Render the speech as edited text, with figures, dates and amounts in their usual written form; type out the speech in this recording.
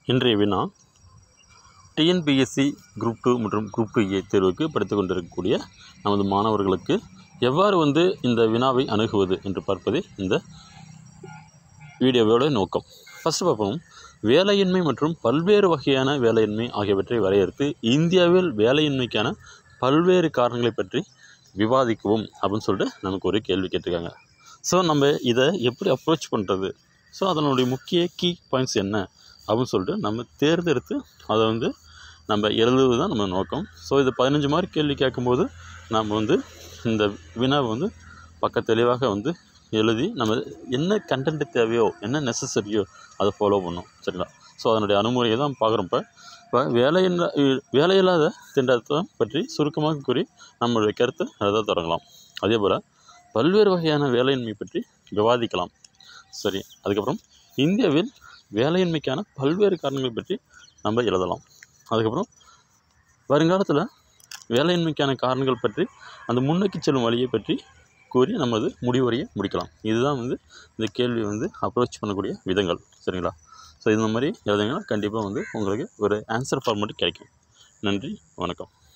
இன்றைய வினா TNPSC group 2 மற்றும் குரூப் IIA தேர்வுக்கு படித்துக் கொண்டிருக்கக்கூடிய நமது மாணவர்களுக்கு எவ்வாறு இந்த வினாவை அணுகுவது என்று பார்ப்பதே இந்த வீடியோவோட நோக்கம். ஃபர்ஸ்ட் பார்ப்போம். வேலையின்மை மற்றும் பல்வேறு வகையான வேலையின்மை ஆகியவற்றை வரையறுத்து இந்தியாவில் வேலையின்மைக்கான பல்வேறு காரணங்களை பற்றி விவாதிக்கவும் அப்படின்னு சொல்லிட்டு நமக்கு ஒரு கேள்வி கேட்டிருக்காங்க. ஸோ நம்ம இதை எப்படி அப்ரோச் பண்ணுறது, ஸோ அதனுடைய முக்கிய கீ பாயிண்ட்ஸ் என்ன அப்படின்னு சொல்லிட்டு நம்ம தேர்ந்தெடுத்து அதை நம்ம எழுதுவது தான் நம்ம நோக்கம். ஸோ இது 15 மார்க் கேள்வி கேட்கும்போது நம்ம இந்த வினாவை பக்க தெளிவாக எழுதி நம்ம என்ன கண்டென்ட் தேவையோ என்ன நெசசரியோ அதை ஃபாலோ பண்ணோம். சரிங்களா? ஸோ அதனுடைய அணுகுமுறையை தான் பார்க்குறப்ப இப்போ வேலையில்லாத திண்டாட்டம் பற்றி சுருக்கமாக கூறி நம்மளுடைய கருத்தை எழுத தொடங்கலாம். அதே போல் பல்வேறு வகையான வேலையின்மை பற்றி விவாதிக்கலாம். சரி, அதுக்கப்புறம் இந்தியாவில் வேலையின்மைக்கான பல்வேறு காரணங்கள் பற்றி நம்ம எழுதலாம். அதுக்கப்புறம் வருங்காலத்தில் வேலையின்மைக்கான காரணங்கள் பற்றி அந்த முன்னோக்கி செல்லும் வழியை பற்றி கூறி நமது முடிவுரையை முடிக்கலாம். இதுதான் இந்த கேள்வி அப்ரோச் பண்ணக்கூடிய விதங்கள். சரிங்களா? ஸோ இந்த மாதிரி எழுதுங்கன்னா கண்டிப்பாக உங்களுக்கு ஒரு ஆன்சர் ஃபார்மேட் கிடைக்கும். நன்றி, வணக்கம்.